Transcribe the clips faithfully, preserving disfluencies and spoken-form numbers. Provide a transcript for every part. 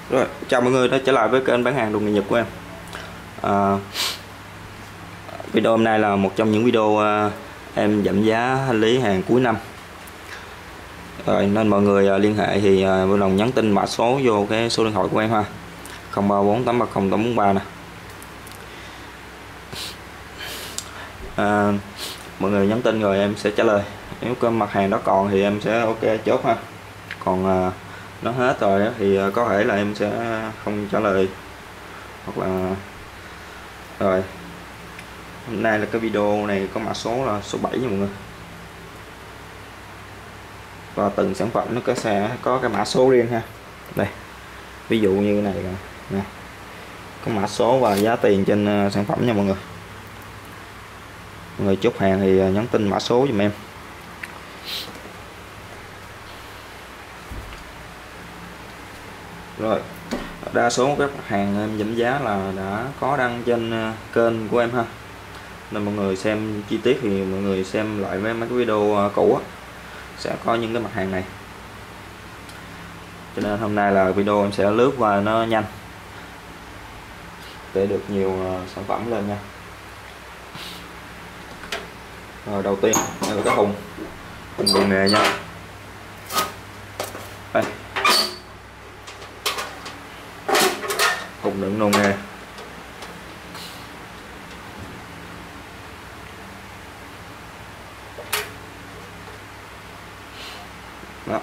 Rồi, chào mọi người đã trở lại với kênh bán hàng đồ nghề Nhật của em. à, Video hôm nay là một trong những video uh, em giảm giá hành lý hàng cuối năm. Rồi, nên mọi người uh, liên hệ thì uh, vui lòng nhắn tin mã số vô cái số điện thoại của em ha, không ba bốn tám ba không tám bốn ba nè. à, Mọi người nhắn tin rồi em sẽ trả lời. Nếu có mặt hàng đó còn thì em sẽ ok chốt ha, còn uh, nó hết rồi thì có thể là em sẽ không trả lời hoặc là. Rồi, hôm nay là cái video này có mã số là số bảy nha mọi người, và từng sản phẩm nó có sẽ có cái mã số riêng ha. Đây, ví dụ như này nè, có mã số và giá tiền trên sản phẩm nha mọi người. Mọi người chốt hàng thì nhắn tin mã số giùm em. Rồi, đa số các mặt hàng em giảm giá là đã có đăng trên kênh của em ha, nên mọi người xem chi tiết thì mọi người xem lại với mấy cái video cũ á, sẽ có những cái mặt hàng này. Cho nên hôm nay là video em sẽ lướt và nó nhanh để được nhiều sản phẩm lên nha. Rồi, đầu tiên đây là cái thùng thùng đồ nghề nha. Đây, thùng đựng đồ nghề. Đó.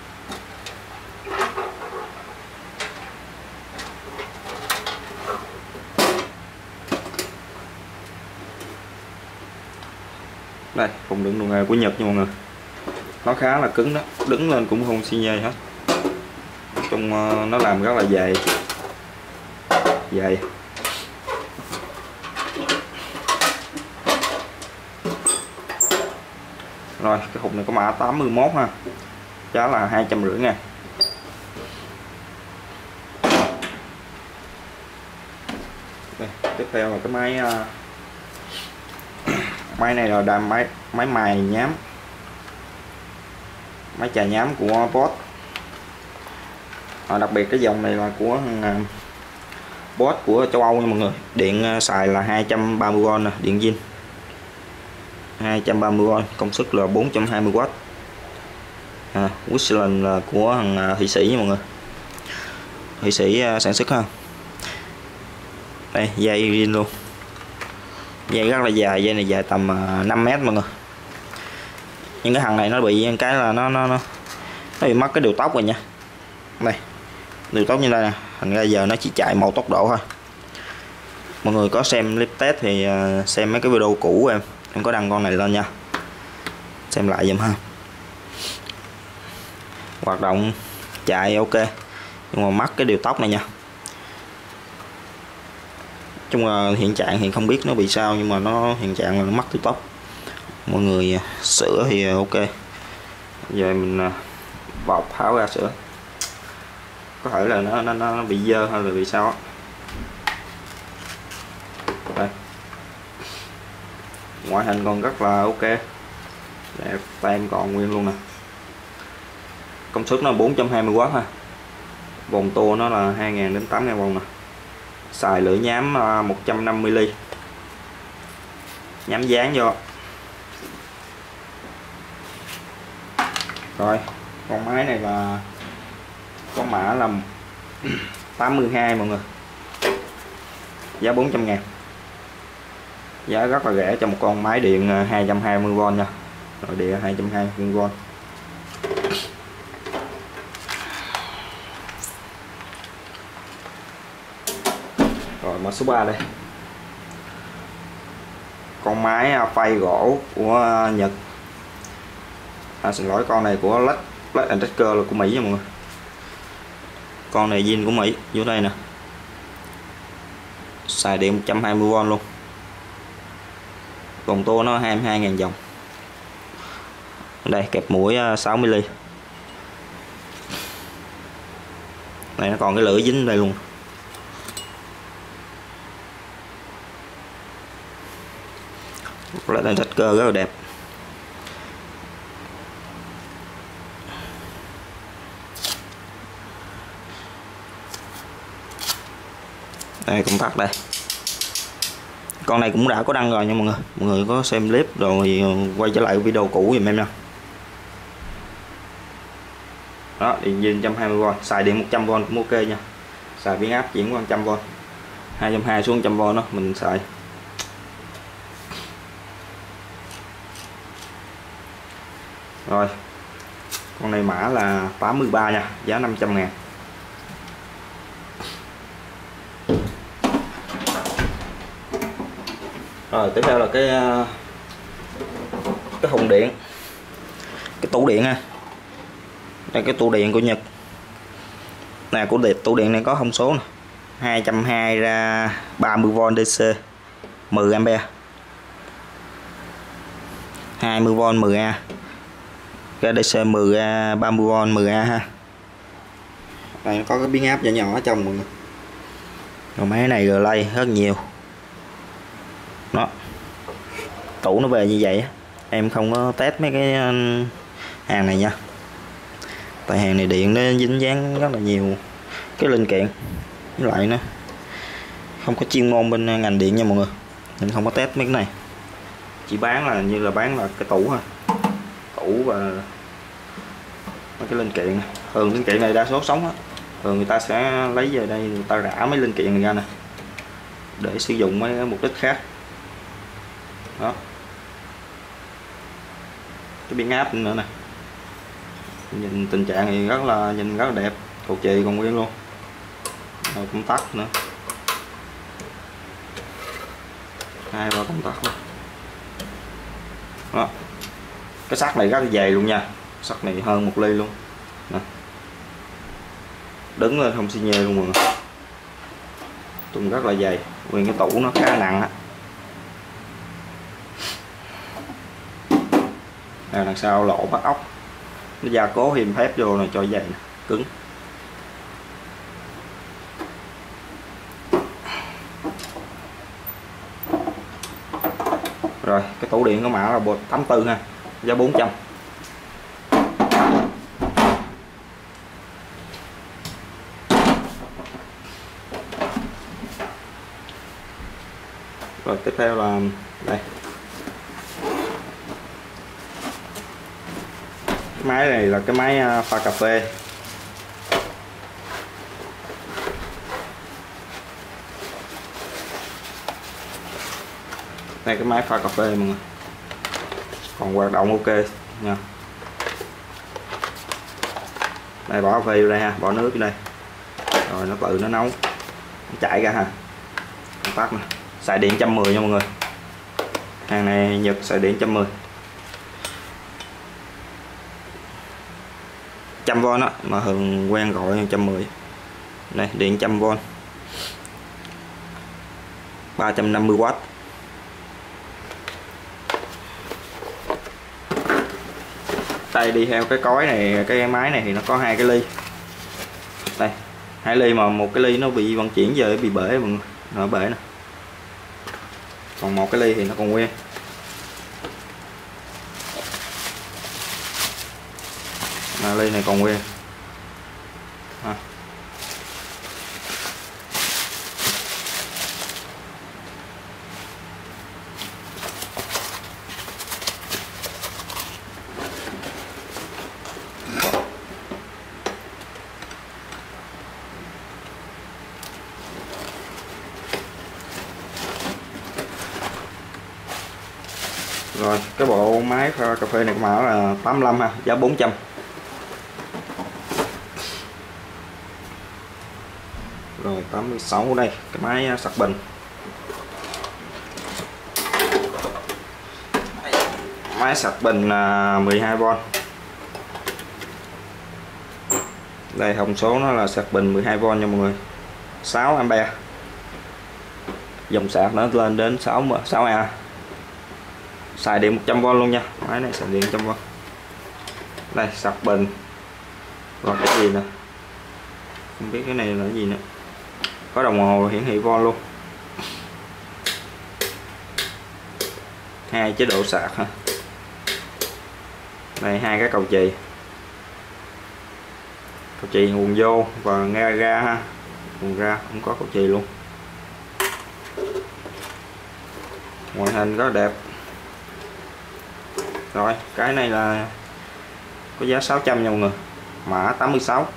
Đây, thùng đựng đồ nghề của Nhật nha mọi người. Nó khá là cứng đó, đứng lên cũng không xi nhê hết. Trong nó làm rất là dày dày. Rồi, cái hộp này có mã tám mươi mốt ha, giá là hai trăm rưỡi nha. Đây, tiếp theo là cái máy máy này là đàm máy máy mài nhám, máy chà nhám của Bosch. À, đặc biệt cái dòng này là của Bosch của châu Âu nha mọi người. Điện xài là hai trăm ba mươi vôn nè, điện zin hai trăm ba mươi vôn, công suất là bốn trăm hai mươi oát. à, Westland là của thằng Thụy Sĩ nha mọi người, Thụy Sĩ sản xuất ha. Đây, dây zin luôn, dây rất là dài, dây này dài tầm năm mét mọi người. Nhưng cái thằng này nó bị cái là nó nó nó, nó bị mất cái điều tốc rồi nha. Đây, điều tốc như đây nè, thành ra giờ nó chỉ chạy một tốc độ thôi. Mọi người có xem clip test thì xem mấy cái video cũ của em em có đăng con này lên nha, xem lại giùm ha. Hoạt động chạy ok, nhưng mà mất cái điều tốc này nha. Chung là hiện trạng thì không biết nó bị sao, nhưng mà nó hiện trạng là nó mất điều tốc. Mọi người sửa thì ok. Giờ mình bọc tháo ra sửa, có thể là nó nó, nó bị dơ hay là bị sao á. Đây, ngoại hình còn rất là ok, đẹp, tem còn nguyên luôn nè. Công suất nó bốn trăm hai mươi oát ha, vòng tua nó là hai nghìn đến tám nghìn vòng nè. Xài lưỡi nhám một trăm năm mươi ly, nhám dán vô. Rồi, con máy này là có mã là tám mươi hai mọi người, giá bốn trăm ngàn. Giá rất là rẻ cho một con máy điện hai trăm hai mươi vôn nha. Rồi, điện hai trăm hai mươi vôn. Rồi, mã số ba đây, con máy phay gỗ của Nhật. À, xin lỗi, con này của Led Led and Decker là của Mỹ nha mọi người. Con này zin của Mỹ, dưới đây nè, xài điện một trăm hai mươi vôn luôn. Vòng tua nó hai mươi hai nghìn vòng. Đây, kẹp mũi sáu mươi ly. Đây, nó còn cái lưỡi dính đây luôn. Led and Decker rất là đẹp. Đây công tắc đây. Con này cũng đã có đăng rồi nha mọi người. Mọi người có xem clip rồi thì quay trở lại video cũ giùm em nha. Đó, điện zin một trăm hai mươi vôn, xài điện một trăm vôn cũng ok nha. Xài biến áp chuyển qua một trăm vôn. hai trăm hai mươi xuống một trăm vôn đó mình xài. Rồi. Con này mã là tám mươi ba nha, giá năm trăm ngàn. Rồi tiếp theo là cái cái hùng điện, cái tủ điện ha. Đây cái tủ điện của Nhật nè, của điện tủ điện này có thông số nè, hai trăm hai mươi ra ba mươi vôn đê xê, mười ampe, hai mươi vôn mười A, cái đê xê mười A, ba mươi vôn mười A ha. Đây nó có cái biến áp nhỏ nhỏ ở trong mọi người. Rồi máy này relay rất nhiều. Đó, tủ nó về như vậy. Em không có test mấy cái hàng này nha, tại hàng này điện nó dính dáng rất là nhiều cái linh kiện, với lại nó không có chuyên môn bên ngành điện nha mọi người, nên không có test mấy cái này. Chỉ bán là như là bán là cái tủ thôi, tủ và mấy cái linh kiện. Thường linh kiện này đa số sống á, thường người ta sẽ lấy về đây người ta rã mấy linh kiện này ra nè để sử dụng mấy mục đích khác. Đó, cái biến áp nữa nè, nhìn tình trạng thì rất là nhìn rất là đẹp, cầu chì còn nguyên luôn. Rồi công tắc nữa, hai ba công tắc luôn. Đó, cái sắt này rất là dày luôn nha, sắt này hơn một ly luôn nè. Đứng lên không xi nhê luôn mọi người, tung rất là dày, nguyên cái tủ nó khá nặng á. Đây, đằng sau lỗ bắt ốc, nó gia cố thêm thép vô này cho dày nè, cứng. Rồi cái tủ điện có mã là bột tám mươi tư ha, giá bốn trăm. Rồi tiếp theo là đây, cái máy này là cái máy pha cà phê. Đây cái máy pha cà phê mọi người, còn hoạt động ok nha. Đây bỏ cà phê vô đây ha, bỏ nước vô đây, rồi nó tự nó nấu, nó chảy ra ha. Công tắc nè, xài điện một trăm mười nha mọi người, hàng này Nhật xài điện một trăm mười, một trăm vôn á, mà thường quen gọi một trăm mười. Đây điện một trăm vôn, ba trăm năm mươi oát. Đây đi theo cái cối này, cái máy này thì nó có hai cái ly. Đây, hai ly mà một cái ly nó bị vận chuyển về bị bể mọi người, nó bể nè. Còn một cái ly thì nó còn nguyên. À, ly này còn nguyên. À. Rồi cái bộ máy pha cà phê này có mã là tám mươi lăm ha, giá bốn trăm. Rồi tám mươi sáu đây, cái máy sạc bình. Máy sạc bình là mười hai vôn. Đây thông số nó là sạc bình mười hai vôn nha mọi người, sáu ampe. Dòng sạc nó lên đến sáu A. Xài điện một trăm vôn luôn nha, máy này xài điện một trăm vôn. Đây sạc bình. Rồi cái gì nè, không biết cái này là cái gì nữa, có đồng hồ hiển thị vôn luôn. Hai chế độ sạc ha. Đây hai cái cầu chì, cầu chì nguồn vô và nghe ra ha, nguồn ra cũng có cầu chì luôn. ngoại hình rất đẹp. Rồi cái này là có giá sáu trăm nha mọi người, mã tám mươi sáu.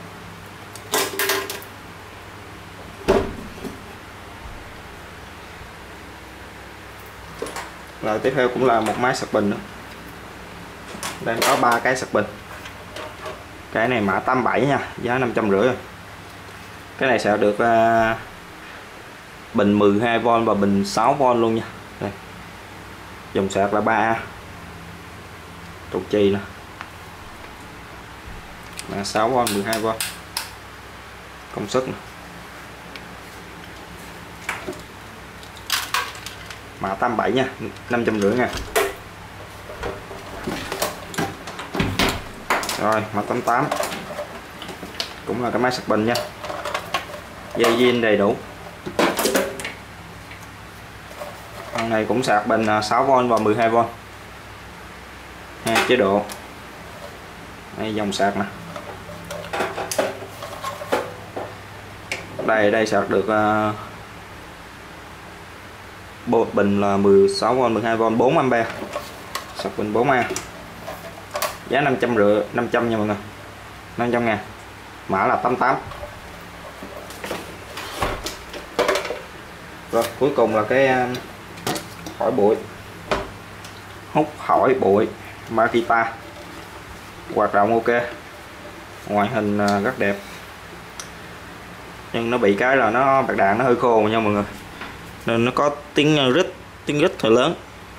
Rồi tiếp theo cũng là một máy sạc bình nữa, đang có ba cái sạc bình. Cái này mã tám mươi bảy nha, giá năm trăm rưỡi. Cái này sẽ được uh, bình mười hai vôn và bình sáu vôn luôn nha. Đây. Dòng sạc là ba A, trụ trì nè, là sáu vôn, mười hai vôn, công suất nè. Mã tám mươi bảy nha, năm trăm rưỡi nha. Rồi mã tám mươi tám cũng là cái máy sạc bình nha, dây zin đầy đủ. Con này cũng sạc bình sáu vôn và mười hai vôn, hai chế độ. Đây dòng sạc nè. Đây đây sạc được uh, bộ bình là mười sáu vôn, mười hai vôn, bốn ampe, sạc bình bốn A. Giá năm trăm rưỡi, năm trăm nha mọi người, năm trăm ngàn. Mã là tám mươi tám. Rồi cuối cùng là cái hỏi bụi, hút hỏi bụi Makita, hoạt động ok, ngoại hình rất đẹp, nhưng nó bị cái là nó bạc đạn nó hơi khô nha mọi người, nên nó có tiếng rít, tiếng rít hơi lớn.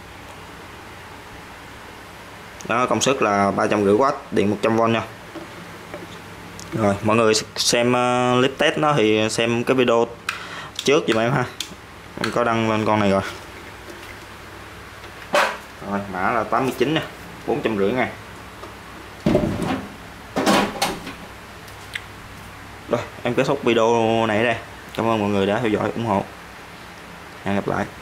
Đó, công suất là ba trăm rưỡi oát, điện một trăm vôn nha. Rồi mọi người xem uh, clip test nó thì xem cái video trước giùm em ha, em có đăng lên con này rồi. Rồi mã là tám mươi chín nha, bốn trăm rưỡi ngàn. Rồi em kết thúc video này ở đây. Cảm ơn mọi người đã theo dõi ủng hộ. Hẹn gặp lại.